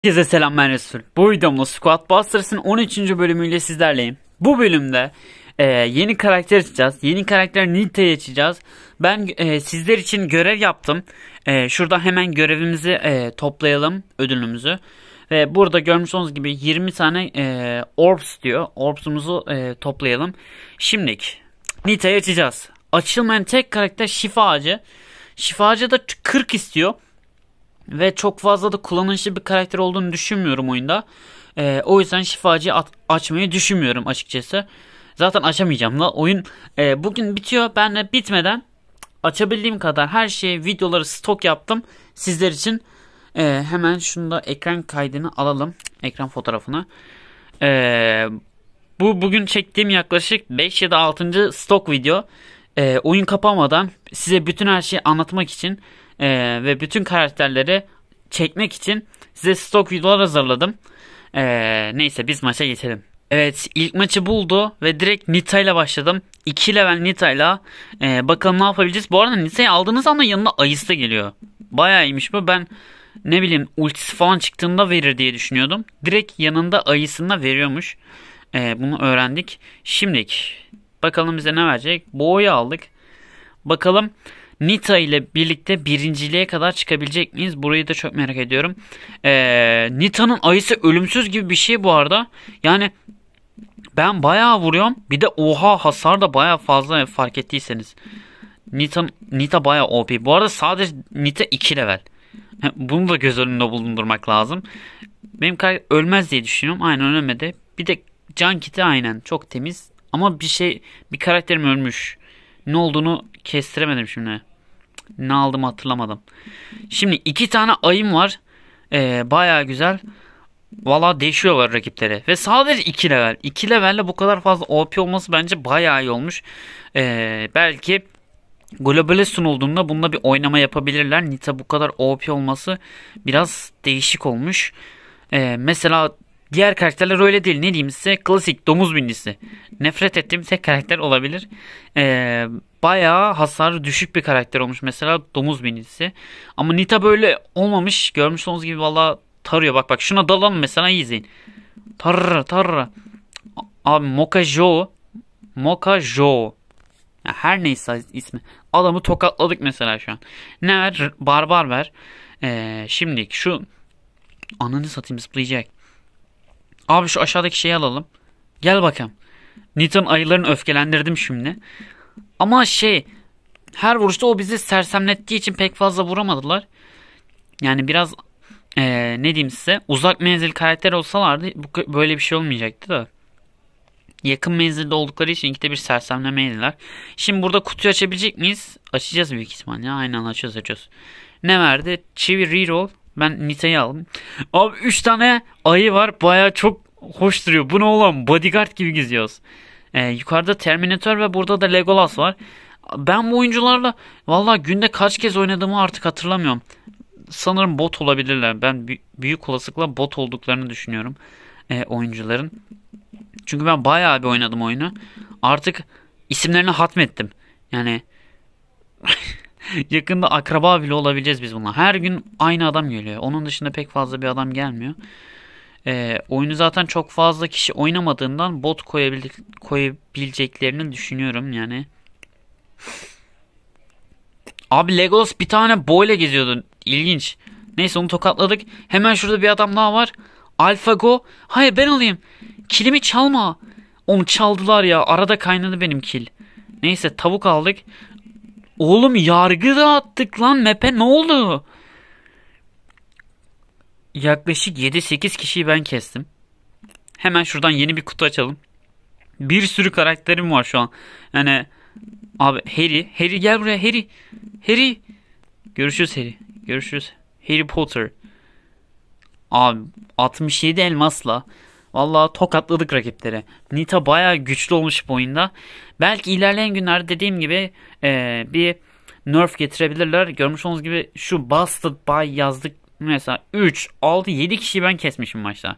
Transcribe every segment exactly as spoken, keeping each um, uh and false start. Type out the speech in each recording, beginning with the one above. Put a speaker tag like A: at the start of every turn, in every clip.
A: Herkese selam, ben Resul. Bu videomda Squad Busters'ın on üçüncü bölümüyle sizlerleyim. Bu bölümde e, yeni karakter açacağız. Yeni karakter Nita'yı açacağız. Ben e, sizler için görev yaptım. E, şurada hemen görevimizi e, toplayalım, ödülümüzü. Ve burada görmüş olduğunuz gibi yirmi tane e, orbs diyor. Orbs'umuzu e, toplayalım. Şimdilik Nita'yı açacağız. Açılmayan tek karakter şifa ağacı. Şifa ağacı da kırk istiyor. Ve çok fazla da kullanışlı bir karakter olduğunu düşünmüyorum oyunda. Ee, o yüzden şifacıyı açmayı düşünmüyorum açıkçası. Zaten açamayacağım da. Oyun e, bugün bitiyor. Ben de bitmeden açabildiğim kadar her şeyi, videoları stok yaptım. Sizler için e, hemen şunu da ekran kaydını alalım. Ekran fotoğrafını. E, bu bugün çektiğim yaklaşık beş ya da altıncı stok video. E, oyun kapamadan size bütün her şeyi anlatmak için Ee, ve bütün karakterleri çekmek için size stok videolar hazırladım. Ee, neyse biz maça geçelim. Evet, ilk maçı buldu ve direkt Nita ile başladım. iki level Nita ile ee, bakalım ne yapabileceğiz. Bu arada Nita'yı aldığınız anda yanında ayısı da geliyor. Bayağı iyiymiş bu. Ben ne bileyim ultisi falan çıktığında verir diye düşünüyordum. Direkt yanında ayısını da veriyormuş. Ee, bunu öğrendik. Şimdilik bakalım bize ne verecek. Boğa'yı aldık. Bakalım Nita ile birlikte birinciliğe kadar çıkabilecek miyiz? Burayı da çok merak ediyorum. Ee, Nita'nın ayısı ölümsüz gibi bir şey bu arada. Yani ben bayağı vuruyorum. Bir de oha, hasar da bayağı fazla, fark ettiyseniz. Nita, Nita bayağı O P. Bu arada sadece Nita iki level. Bunu da göz önünde bulundurmak lazım. Benim karakter ölmez diye düşünüyorum. Aynen ölmedi. Bir de can kiti aynen çok temiz. Ama bir şey, bir karakterim ölmüş. Ne olduğunu kestiremedim şimdi. Ne aldım hatırlamadım. Şimdi iki tane ayım var. Ee, Baya güzel. Valla değişiyorlar rakipleri. Ve sadece iki level. iki levelle bu kadar fazla O P olması bence baya iyi olmuş. Ee, belki globale sunulduğunda bununla bir oynama yapabilirler. Nita bu kadar O P olması biraz değişik olmuş. Ee, mesela diğer karakterler öyle değil. Ne diyeyim size? Klasik domuz binicisi. Nefret ettiğim tek karakter olabilir. Ee, bayağı hasarı düşük bir karakter olmuş. Mesela domuz binicisi. Ama Nita böyle olmamış. Görmüş olduğunuz gibi valla tarıyor. Bak bak şuna dalalım mesela, iyi izleyin. Tarra tarra. Abi Moka Jo. Moka Jo. Ya her neyse ismi. Adamı tokatladık mesela şu an. Ne ver? Barbar ver. Ee, şimdi şu ananı satayım, zıplayacak. Abi şu aşağıdaki şeyi alalım. Gel bakalım. Nita'nın ayılarını öfkelendirdim şimdi. Ama şey, her vuruşta o bizi sersemlettiği için pek fazla vuramadılar. Yani biraz ee, ne diyeyim size, uzak menzil karakter olsalardı bu, böyle bir şey olmayacaktı da. Yakın menzilde oldukları için ikide bir sersemlemeydiler. Şimdi burada kutuyu açabilecek miyiz? Açacağız büyük ihtimalle. Aynen açıyoruz açıyoruz. Ne verdi? Chibi Reroll. Ben Nita'yı aldım. Abi üç tane ayı var. Baya çok hoş duruyor. Bu ne oğlum? Bodyguard gibi geziyoruz. Ee, yukarıda Terminator ve burada da Legolas var. Ben bu oyuncularla valla günde kaç kez oynadığımı artık hatırlamıyorum. Sanırım bot olabilirler. Ben büyük olasılıkla bot olduklarını düşünüyorum ee, oyuncuların. Çünkü ben bayağı bir oynadım oyunu. Artık isimlerini hatmettim. Yani yakında akraba bile olabileceğiz biz bunlar. Her gün aynı adam geliyor. Onun dışında pek fazla bir adam gelmiyor. Ee, oyunu zaten çok fazla kişi oynamadığından bot koyabildik, koyabileceklerini düşünüyorum yani. Abi Legolas bir tane boyla geziyordu. İlginç. Neyse onu tokatladık. Hemen şurada bir adam daha var. AlphaGo. Hayır ben alayım. Kilimi çalma. Onu çaldılar ya. Arada kaynadı benim kil. Neyse tavuk aldık. Oğlum yargı dağıttık lan. Map'e ne oldu? Yaklaşık yedi sekiz kişiyi ben kestim. Hemen şuradan yeni bir kutu açalım. Bir sürü karakterim var şu an. Yani abi Harry. Harry gel buraya Harry. Harry. Görüşürüz Harry. Görüşürüz. Harry Potter. Abi altmış yedi elmasla vallahi tokatladık rakipleri. Nita bayağı güçlü olmuş bu oyunda. Belki ilerleyen günlerde dediğim gibi e, bir nerf getirebilirler. Görmüş olduğunuz gibi şu Busted by yazdık. Mesela üç, altı, yedi kişiyi ben kesmişim maçta.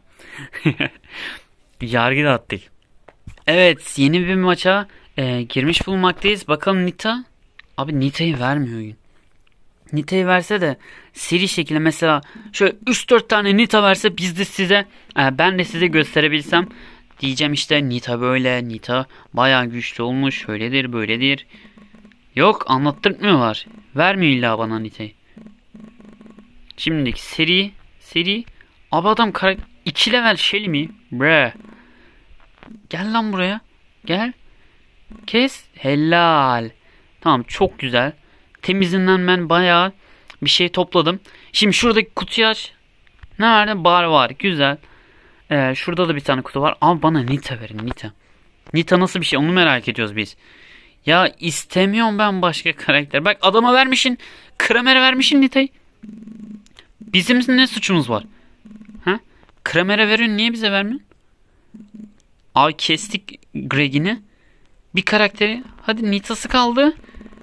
A: Yargı da attık. Evet, yeni bir maça e, girmiş bulunmaktayız. Bakalım Nita. Abi Nita'yı vermiyor oyun. Nita'yı verse de seri şekilde mesela şöyle üç dört tane Nita verse biz de size e, ben de size gösterebilsem diyeceğim işte Nita böyle, Nita bayağı güçlü olmuş, şöyledir böyledir. Yok, anlattırmıyorlar. Vermiyor illa bana Nita'yı. Şimdiki seri seri abi adam karakter iki level Shelly mi? Bre. Gel lan buraya. Gel. Kes. Helal. Tamam, çok güzel. Temizinden ben bayağı bir şey topladım. Şimdi şuradaki kutuyu aç. Nerede? Bar var. Güzel. Ee, şurada da bir tane kutu var. Ama bana Nita verin, Nita. Nita nasıl bir şey, onu merak ediyoruz biz. Ya istemiyorum ben başka karakter. Bak adama vermişin. Kramer'e vermişin Nita'yı. Bizim ne suçumuz var? Ha? Kramer'e veriyorsun, niye bize vermiyorsun? Abi kestik Greg'ini. Bir karakteri. Hadi Nita'sı kaldı.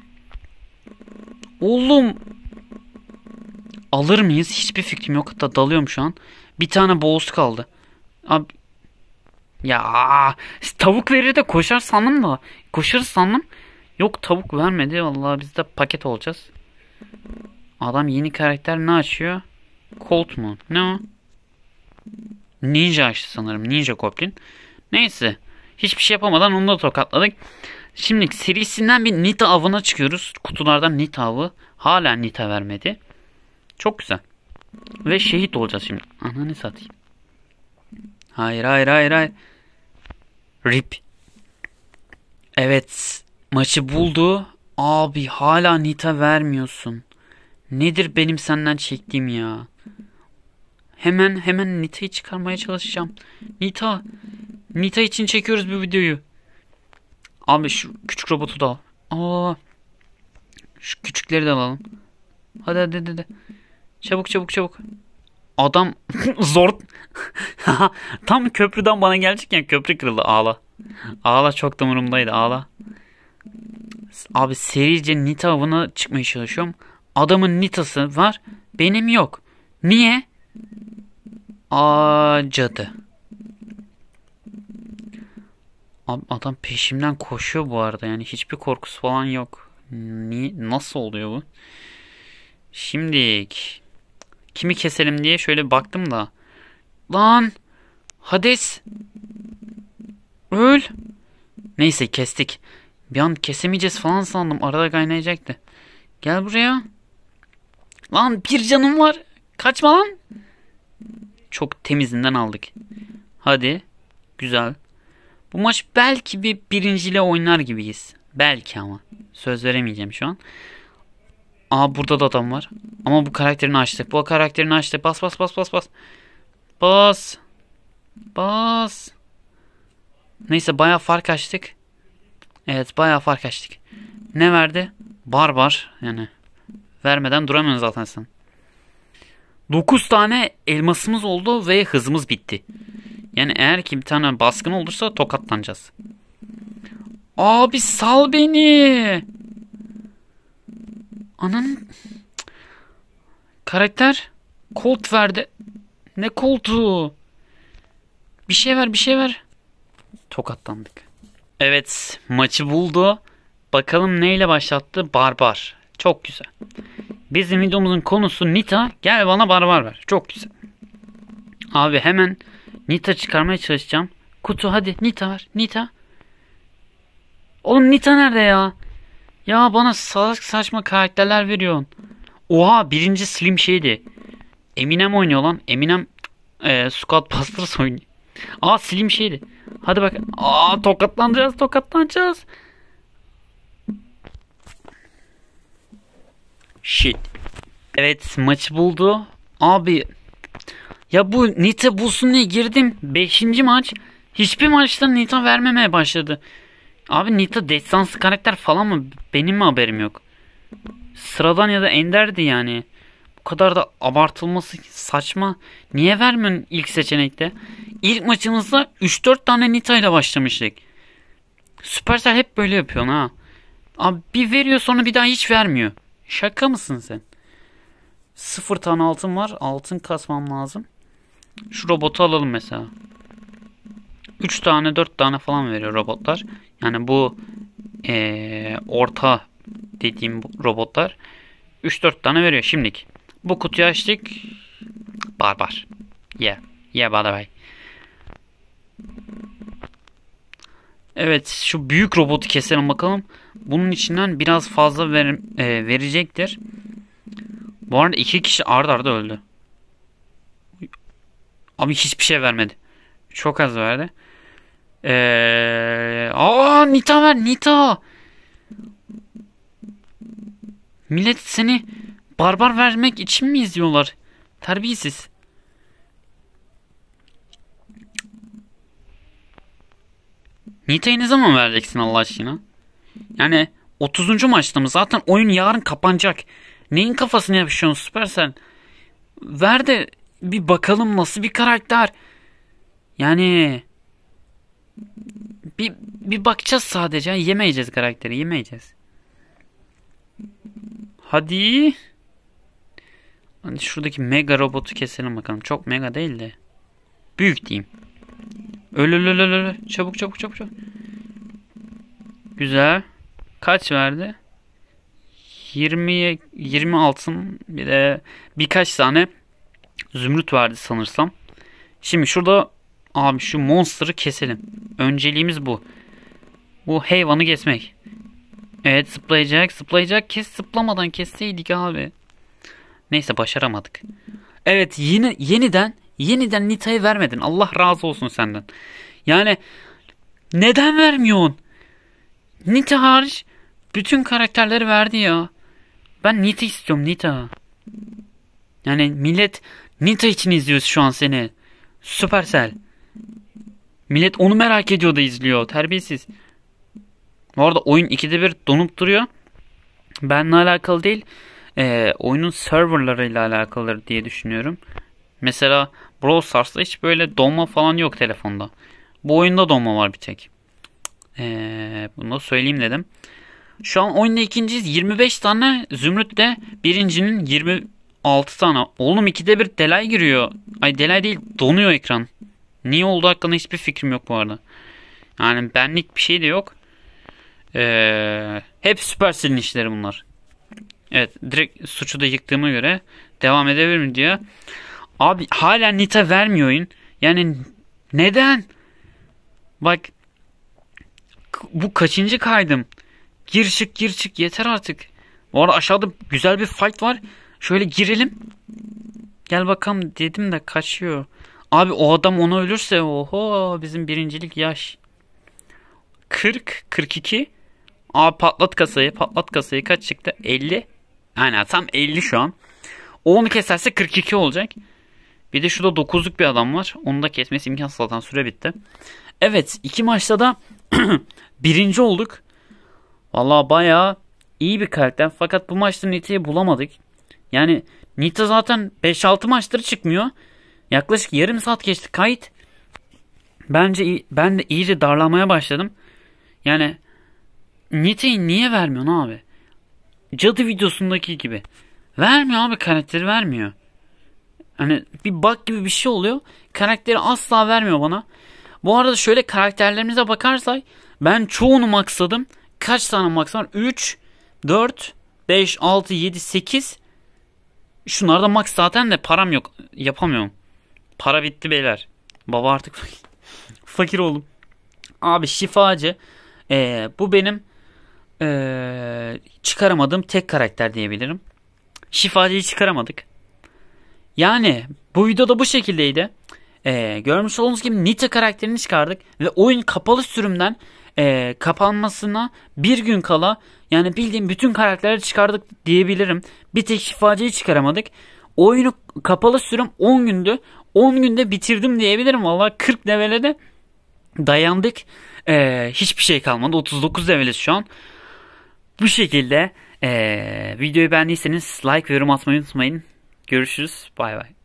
A: Oğlum. Alır mıyız? Hiçbir fikrim yok. Hatta dalıyorum şu an. Bir tane boss kaldı. Abi. Ya tavuk verir de koşar sandım da. Koşarız sandım. Yok, tavuk vermedi. Vallahi biz de paket olacağız. Adam yeni karakter ne açıyor? Colt mu? Ne o? Ninja açtı sanırım. Ninja Goblin. Neyse. Hiçbir şey yapamadan onu da tokatladık. Şimdi serisinden bir Nita avına çıkıyoruz. Kutulardan Nita avı. Hala Nita vermedi. Çok güzel. Ve şehit olacağız şimdi. Ananı satayım. Hayır hayır hayır hayır. Rip. Evet. Maçı buldu. Abi hala Nita vermiyorsun. Nedir benim senden çektiğim ya? Hemen hemen Nita'yı çıkarmaya çalışacağım. Nita. Nita için çekiyoruz bu videoyu. Abi şu küçük robotu da al. Aa. Şu küçükleri de alalım. Hadi hadi hadi. Çabuk çabuk çabuk. Adam zor. Tam köprüden bana gelecekken köprü kırıldı. Ağla. Ağla, çok da umurumdaydı, ağla. Abi serice Nita avına çıkmaya çalışıyorum. Adamın Nita'sı var. Benim yok. Niye? Aa, cadı. Abi adam peşimden koşuyor bu arada. Yani hiçbir korkusu falan yok. Niye? Nasıl oluyor bu? Şimdi kimi keselim diye şöyle baktım da. Lan! Hades! Öl! Neyse kestik. Bir an kesemeyeceğiz falan sandım. Arada kaynayacaktı. Gel buraya. Lan bir canım var. Kaçma lan. Çok temizinden aldık. Hadi. Güzel. Bu maç belki bir birinciyle oynar gibiyiz. Belki ama. Söz veremeyeceğim şu an. Aa, burada da adam var. Ama bu karakterini açtık. Bu karakterini açtık. Bas bas bas bas bas. Bas. Bas. Neyse bayağı fark açtık. Evet, bayağı fark açtık. Ne verdi? Barbar. Yani vermeden duramıyorsun zaten sen. dokuz tane elmasımız oldu ve hızımız bitti. Yani eğer ki bir tane baskın olursa tokatlanacağız. Abi sal beni. Ananın karakter Colt verdi. Ne koltuğu? Bir şey ver, bir şey ver. Tokatlandık. Evet, maçı buldu. Bakalım neyle başlattı? Barbar. Çok güzel. Bizim videomuzun konusu Nita. Gel bana barbar ver. Çok güzel. Abi hemen Nita çıkarmaya çalışacağım. Kutu, hadi Nita ver. Nita. Oğlum Nita nerede ya? Ya bana salak saçma karakterler veriyorsun. Oha, birinci Slim şeydi. Eminem oynuyor lan. Eminem e, Squad Busters oynuyor. Aa, Slim şeydi. Hadi bak. Aa, tokatlanacağız tokatlanacağız. Shit. Evet, maçı buldu. Abi ya bu Nita bulsun diye girdim. Beşinci maç. Hiçbir maçta Nita vermemeye başladı. Abi Nita destansı karakter falan mı? Benim mi haberim yok? Sıradan ya da enderdi yani. Bu kadar da abartılması saçma. Niye vermiyorsun ilk seçenekte? İlk maçımızda üç dört tane Nita ile başlamıştık. Supercell hep böyle yapıyor ha. Abi bir veriyor sonra bir daha hiç vermiyor. Şaka mısın sen? Sıfır tane altın var. Altın kasmam lazım. Şu robotu alalım mesela. üç tane dört tane falan veriyor robotlar. Yani bu ee, orta dediğim robotlar. üç dört tane veriyor şimdilik. Bu kutuyu açtık. Barbar. Yeah. Yeah by the way. Evet, şu büyük robotu keselim bakalım. Bunun içinden biraz fazla ver, e, verecektir. Bu arada iki kişi arda arda öldü. Abi hiçbir şey vermedi. Çok az verdi. Ee, aa Nita ver Nita. Millet seni barbar vermek için mi izliyorlar? Terbiyesiz. Nita'yı ne zaman vereceksin Allah aşkına? Yani otuzuncu maçta mı? Zaten oyun yarın kapanacak. Neyin kafasını yapışıyorsun Supercell? Ver de bir bakalım nasıl bir karakter. Yani bir, bir bakacağız sadece. Yemeyeceğiz karakteri. Yemeyeceğiz. Hadi. Hadi şuradaki mega robotu keselim bakalım. Çok mega değil de. Büyük diyeyim. Öl öl öl öl öl. Çabuk çabuk çabuk çabuk. Güzel. Kaç verdi? yirmi yirmi altın bir de birkaç tane zümrüt verdi sanırsam. Şimdi şurada abi şu monster'ı keselim. Önceliğimiz bu. Bu hayvanı kesmek. Evet zıplayacak zıplayacak kes zıplamadan kesseydik abi. Neyse başaramadık. Evet yine yeniden yeniden Nita'yı vermedin. Allah razı olsun senden. Yani neden vermiyorsun? Nita hariç bütün karakterleri verdi ya. Ben Nita istiyorum Nita. Yani millet Nita için izliyor şu an seni. Supercell. Millet onu merak ediyor da izliyor. Terbiyesiz. Bu arada oyun ikide bir donup duruyor. Benimle alakalı değil. E, oyunun serverlarıyla alakalıdır diye düşünüyorum. Mesela Brawl Stars'ta hiç böyle donma falan yok telefonda. Bu oyunda donma var bir tek. E, bunu da söyleyeyim dedim. Şu an oyunda ikinciyiz. yirmi beş tane zümrütle birincinin yirmi altı tane. Oğlum ikide bir delay giriyor. Ay delay değil donuyor ekran. Niye olduğu hakkında hiçbir fikrim yok bu arada. Yani benlik bir şey de yok. Ee, hep Supercell'in işleri bunlar. Evet direkt suçu da yıktığıma göre devam edebilir mi diyor. Abi hala Nita vermiyor oyun. Yani neden? Bak bu kaçıncı kaydım? Gir çık gir çık yeter artık. Bu arada aşağıda güzel bir fight var. Şöyle girelim. Gel bakalım dedim de kaçıyor. Abi o adam onu ölürse oho bizim birincilik yaş. kırk kırk iki. Abi patlat kasayı patlat kasayı kaç çıktı? elli. Aynen tam elli şu an. O onu keserse kırk iki olacak. Bir de şurada dokuzluk bir adam var. Onu da kesmesi imkansız zaten süre bitti. Evet iki maçta da birinci olduk. Vallahi bayağı iyi bir karakter. Fakat bu maçta Nita'yı bulamadık. Yani Nita zaten beş altı maçtır çıkmıyor. Yaklaşık yarım saat geçti kayıt. Bence iyi, ben de iyice darlamaya başladım. Yani Nita'yı niye vermiyorsun abi? Cadı videosundaki gibi. Vermiyor abi karakteri vermiyor. Hani bir bug gibi bir şey oluyor. Karakteri asla vermiyor bana. Bu arada şöyle karakterlerimize bakarsak ben çoğunu maxladım. Kaç tane max var? üç, dört, beş, altı, yedi, sekiz. Şunlarda max zaten de param yok. Yapamıyorum. Para bitti beyler. Baba artık fakir oldum. Abi şifacı. Ee, bu benim ee, çıkaramadığım tek karakter diyebilirim. Şifacıyı çıkaramadık. Yani bu videoda bu şekildeydi. Ee, görmüş olduğunuz gibi Nita karakterini çıkardık. Ve oyun kapalı sürümden e, kapanmasına bir gün kala yani bildiğim bütün karakterleri çıkardık diyebilirim. Bir tek şifacıyı çıkaramadık. Oyunu kapalı sürüm on gündü. on günde bitirdim diyebilirim. Vallahi kırk levele de dayandık. Ee, hiçbir şey kalmadı. otuz dokuz leveliz şu an. Bu şekilde ee, videoyu beğendiyseniz like ve yorum atmayı unutmayın. Görüşürüz. Bay bay.